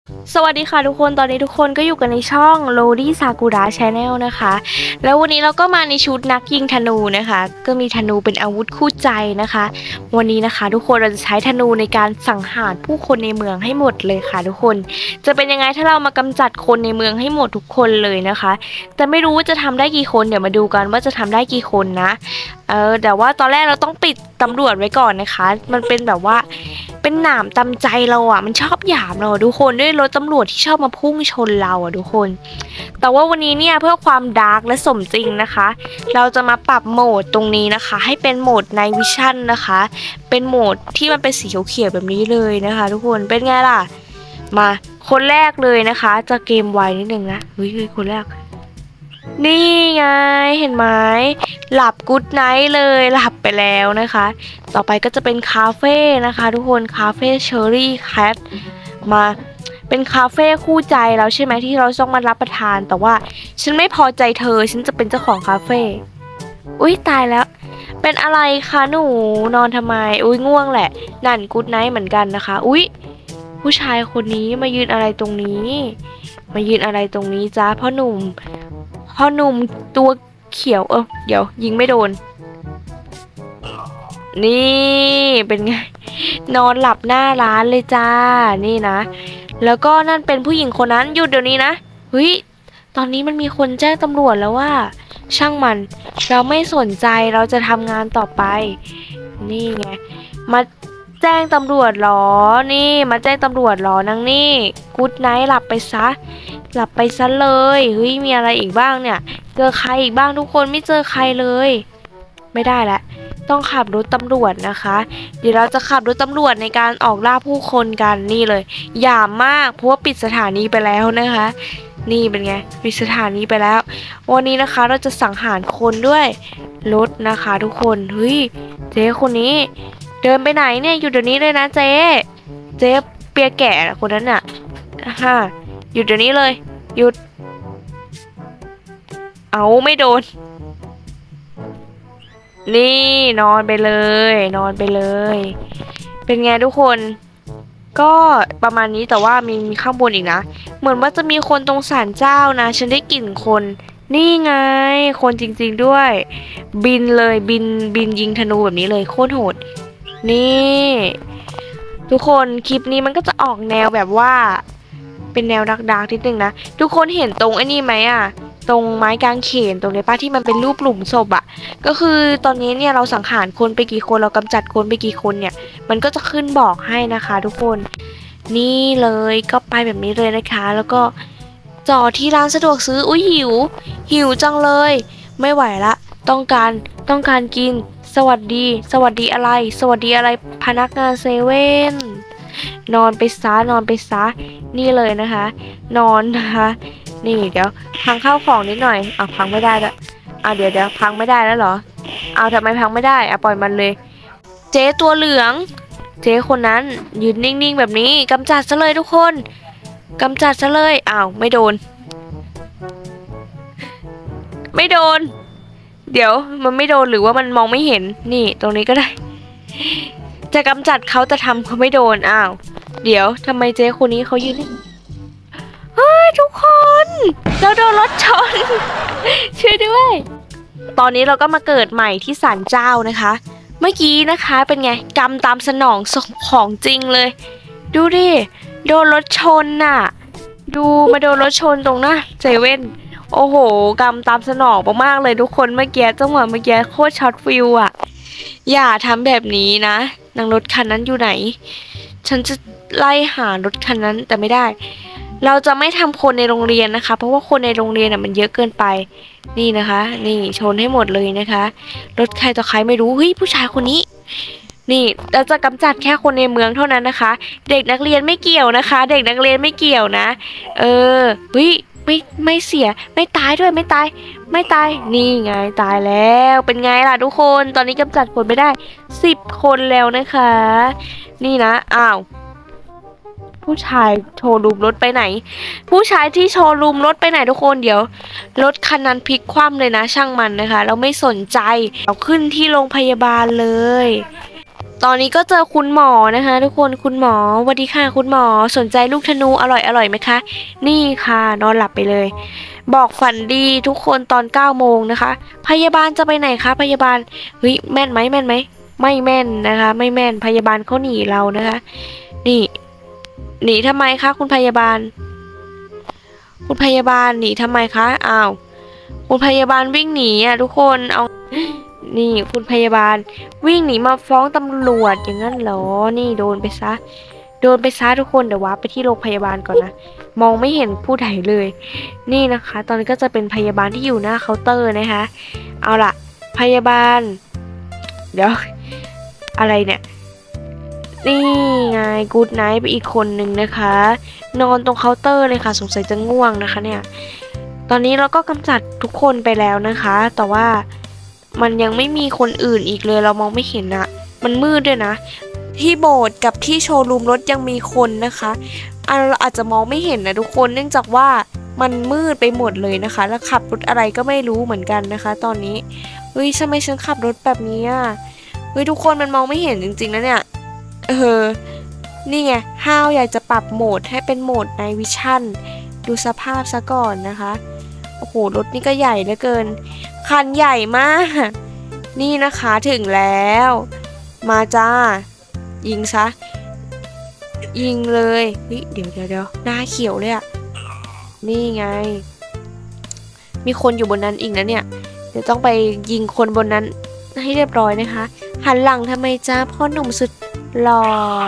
สวัสดีค่ะทุกคนตอนนี้ทุกคนก็อยู่กันในช่อง Lodi Sakura Channel นะคะแล้ววันนี้เราก็มาในชุดนักยิงธนูนะคะก็มีธนูเป็นอาวุธคู่ใจนะคะวันนี้นะคะทุกคนเราจะใช้ธนูในการสังหารผู้คนในเมืองให้หมดเลยค่ะทุกคนจะเป็นยังไงถ้าเรามากำจัดคนในเมืองให้หมดทุกคนเลยนะคะแต่ไม่รู้ว่าจะทำได้กี่คนเดี๋ยวมาดูกันว่าจะทำได้กี่คนนะแต่ว่าตอนแรกเราต้องปิดตำรวจไว้ก่อนนะคะมันเป็นแบบว่าเป็นหนามตำใจเราอ่ะมันชอบหยามเราทุกคนด้วยรถตำรวจที่ชอบมาพุ่งชนเราอ่ะทุกคนแต่ว่าวันนี้เนี่ยเพื่อความดาร์กและสมจริงนะคะเราจะมาปรับโหมดตรงนี้นะคะให้เป็นโหมด Night Vision นะคะเป็นโหมดที่มันเป็นสีเขียวๆแบบนี้เลยนะคะทุกคนเป็นไงล่ะมาคนแรกเลยนะคะจะเกมไวนิดนึงนะเฮ้ยคนแรกนี่ไงเห็นไหมหลับกู๊ดไนท์เลยหลับไปแล้วนะคะต่อไปก็จะเป็นคาเฟ่นะคะทุกคนคาเฟ่เชอรี่แคทมาเป็นคาเฟ่คู่ใจแล้วใช่ไหมที่เราต้องมารับประทานแต่ว่าฉันไม่พอใจเธอฉันจะเป็นเจ้าของคาเฟ่อุ๊ยตายแล้วเป็นอะไรคะหนูนอนทำไมอุ๊ยง่วงแหละนั่นกู๊ดไนท์เหมือนกันนะคะอุ๊ยผู้ชายคนนี้มายืนอะไรตรงนี้มายืนอะไรตรงนี้จ้าพ่อหนุ่มตัวเขียวเดี๋ยวยิงไม่โดนนี่เป็นไงนอนหลับหน้าร้านเลยจ้านี่นะแล้วก็นั่นเป็นผู้หญิงคนนั้นหยุดเดี๋ยวนี้นะเฮ้ยตอนนี้มันมีคนแจ้งตำรวจแล้วว่าช่างมันเราไม่สนใจเราจะทำงานต่อไปนี่ไงมาแจ้งตำรวจหรอนี่มาแจ้งตำรวจหรอนางนี่กู๊ดไนท์หลับไปซะหลับไปซะเลยเฮ้ยมีอะไรอีกบ้างเนี่ยเจอใครอีกบ้างทุกคนไม่เจอใครเลยไม่ได้ละต้องขับรถตำรวจนะคะเดี๋ยวเราจะขับรถตำรวจในการออกล่าผู้คนกันนี่เลยอย่ามากเพราะว่าปิดสถานีไปแล้วนะคะนี่เป็นไงปิดสถานีไปแล้ววันนี้นะคะเราจะสังหารคนด้วยรถนะคะทุกคนเฮ้ยเจ๊คนนี้เดินไปไหนเนี่ยหยุดเดี๋ยวนี้เลยนะเจ๊เปียแก่คนนั้นน่ะหยุดเดี๋ยวนี้เลยหยุดเอาไม่โดนนี่นอนไปเลยนอนไปเลยเป็นไงทุกคนก็ประมาณนี้แต่ว่ามีข้างบนอีกนะเหมือนว่าจะมีคนตรงศาลเจ้านะฉันได้กลิ่นคนนี่ไงคนจริงๆด้วยบินเลยบินยิงธนูแบบนี้เลยโคตรโหดนี่ทุกคนคลิปนี้มันก็จะออกแนวแบบว่าเป็นแนวดักๆนิดนึงนะทุกคนเห็นตรงไอ้นี่ไหมอ่ะตรงไม้กางเขนตรงนี้ป้าที่มันเป็นรูปหลุมศพอ่ะก็คือตอนนี้เนี่ยเราสังหารคนไปกี่คนเรากำจัดคนไปกี่คนเนี่ยมันก็จะขึ้นบอกให้นะคะทุกคนนี่เลยก็ไปแบบนี้เลยนะคะแล้วก็จอดที่ร้านสะดวกซื้ออุ้ยหิวจังเลยไม่ไหวละต้องการกินสวัสดีอะไรสวัสดีอะไรพนักงานเซเว่นนอนไปซะนี่เลยนะคะนอนนะคะนี่เดี๋ยวพังข้าวของนิดหน่อยพังไม่ได้ละเดี๋ยวพังไม่ได้แล้วเหรอทำไมพังไม่ได้ปล่อยมันเลยเจ๊ตัวเหลืองเจ๊คนนั้นยืนนิ่งๆแบบนี้กำจัดซะเลยทุกคนกำจัดซะเลยไม่โดนเดี๋ยวมันไม่โดนหรือว่ามันมองไม่เห็นนี่ตรงนี้ก็ได้จะกำจัดเขาจะทำเขาไม่โดนเดี๋ยวทำไมเจ๊คนนี้เขายืนเฮ้ยทุกคนเราโดนรถชน ช่วยด้วยตอนนี้เราก็มาเกิดใหม่ที่ศาลเจ้านะคะเมื่อกี้นะคะเป็นไงกรรมตามสนองของจริงเลยดูดิโดนรถชนน่ะดูมาโดนรถชนตรงหน้าเซเว่นโอ้โหกรรมตามสนองมากๆเลยทุกคนเมื่อกี้จังหวะเมื่อกี้โคตรช็อตฟิลอ่ะอย่าทำแบบนี้นะนางรถคันนั้นอยู่ไหนฉันจะไล่หารถคันนั้นแต่ไม่ได้เราจะไม่ทำคนในโรงเรียนนะคะเพราะว่าคนในโรงเรียนมันเยอะเกินไปนี่นะคะนี่ชนให้หมดเลยนะคะรถใครต่อใครไม่รู้เฮ้ยผู้ชายคนนี้นี่เราจะกำจัดแค่คนในเมืองเท่านั้นนะคะเด็กนักเรียนไม่เกี่ยวนะคะเด็กนักเรียนไม่เกี่ยวนะเฮ้ยไม่เสียไม่ตายด้วยไม่ตายนี่ไงตายแล้วเป็นไงล่ะทุกคนตอนนี้กำจัดคนไปได้10 คนแล้วนะคะนี่นะผู้ชายโชว์รูมรถไปไหนผู้ชายที่โชว์รูมรถไปไหนทุกคนเดี๋ยวรถคันนั้นพลิกคว่ำเลยนะช่างมันนะคะเราไม่สนใจเราขึ้นที่โรงพยาบาลเลยตอนนี้ก็เจอคุณหมอนะคะทุกคนคุณหมอสวัสดีค่ะคุณหมอสนใจลูกธนูอร่อยไหมคะนี่ค่ะนอนหลับไปเลยบอกฝันดีทุกคนตอน9 โมงนะคะพยาบาลจะไปไหนคะพยาบาลเฮ้ยแม่นไหมไม่แม่นนะคะไม่แม่นพยาบาลเขาหนีเรานะคะนี่หนีทำไมคะคุณพยาบาลคุณพยาบาลหนีทำไมคะอ้าวคุณพยาบาลวิ่งหนีอ่ะทุกคนเอานี่คุณพยาบาลวิ่งหนีมาฟ้องตำรวจอย่างนั้นเหรอนี่โดนไปซะทุกคนเดี๋ยววาร์ปไปที่โรงพยาบาลก่อนนะมองไม่เห็นผู้ใดเลยนี่นะคะตอนนี้ก็จะเป็นพยาบาลที่อยู่หน้าเคาน์เตอร์นะคะเอาล่ะพยาบาลเดี๋ยวอะไรเนี่ยนี่ไงกู๊ดไนท์ไปอีกคนหนึ่งนะคะนอนตรงเคาน์เตอร์เลยค่ะสงสัยจะง่วงนะคะเนี่ยตอนนี้เราก็กำจัดทุกคนไปแล้วนะคะแต่ว่ามันยังไม่มีคนอื่นอีกเลยเรามองไม่เห็นอะมันมืดด้วยนะที่โบสถ์กับที่โชว์รูมรถยังมีคนนะคะเราอาจจะมองไม่เห็นนะทุกคนเนื่องจากว่ามันมืดไปหมดเลยนะคะแล้วขับรถอะไรก็ไม่รู้เหมือนกันนะคะตอนนี้เฮ้ยทำไมฉันขับรถแบบนี้อ่ะเฮ้ยทุกคนมันมองไม่เห็นจริงๆนะเนี่ยนี่ไงห้าวอยากจะปรับโหมดให้เป็นโหมดในวิชั่นดูสภาพซะก่อนนะคะโอ้โหรถนี่ก็ใหญ่เหลือเกินคันใหญ่มากนี่นะคะถึงแล้วมาจ้ายิงซะยิงเลยเดี๋ยวหน้าเขียวเลยอะนี่ไงมีคนอยู่บนนั้นอีกนะเนี่ยเดี๋ยวต้องไปยิงคนบนนั้นให้เรียบร้อยนะคะหันหลังทำไมจ้าพ่อหนุ่มสุดหล่อ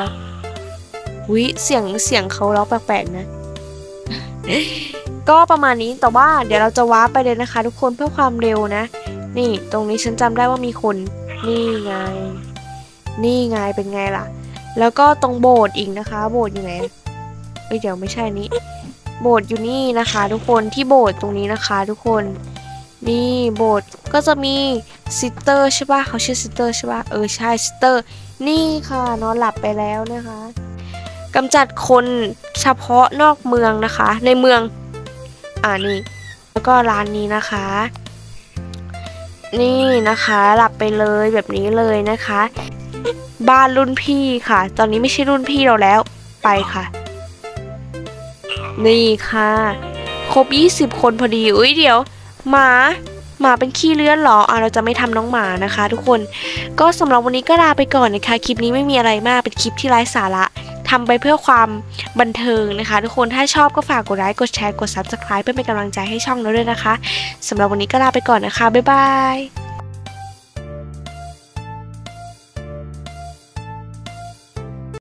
เสียงเขาร้องแปลกๆนะ ก็ประมาณนี้แต่ว่าเดี๋ยวเราจะวาร์ปไปเลยนะคะทุกคนเพื่อความเร็วนะนี่ตรงนี้ฉันจำได้ว่ามีคนนี่ไงเป็นไงล่ะแล้วก็ตรงโบสถ์อีกนะคะโบสถ์อยู่ไหนเดี๋ยวไม่ใช่นี้โบสถ์อยู่นี่นะคะทุกคนที่โบสถ์ตรงนี้นะคะทุกคนนี่โบสถ์ก็จะมีซิสเตอร์ใช่ป่ะเขาชื่อซิสเตอร์ใช่ป่ะใช่ซิสเตอร์นี่ค่ะนอนหลับไปแล้วนะคะกำจัดคนเฉพาะนอกเมืองนะคะในเมืองนี่แล้วก็ร้านนี้นะคะนี่นะคะหลับไปเลยแบบนี้เลยนะคะบ้านรุ่นพี่ค่ะตอนนี้ไม่ใช่รุ่นพี่เราแล้วไปค่ะนี่ค่ะครบ20 คนพอดีเดี๋ยวหมาเป็นขี้เลื่อนหรอเราจะไม่ทำน้องหมานะคะทุกคนก็สำหรับวันนี้ก็ลาไปก่อนนะคะคลิปนี้ไม่มีอะไรมากเป็นคลิปที่ไร้สาระทำไปเพื่อความบันเทิงนะคะทุกคนถ้าชอบก็ฝากกดไลค์กดแชร์กด Subscribe เพื่อเป็นกำลังใจให้ช่องเราด้วยนะคะสำหรับวันนี้ก็ลาไปก่อนนะคะบ๊ายบาย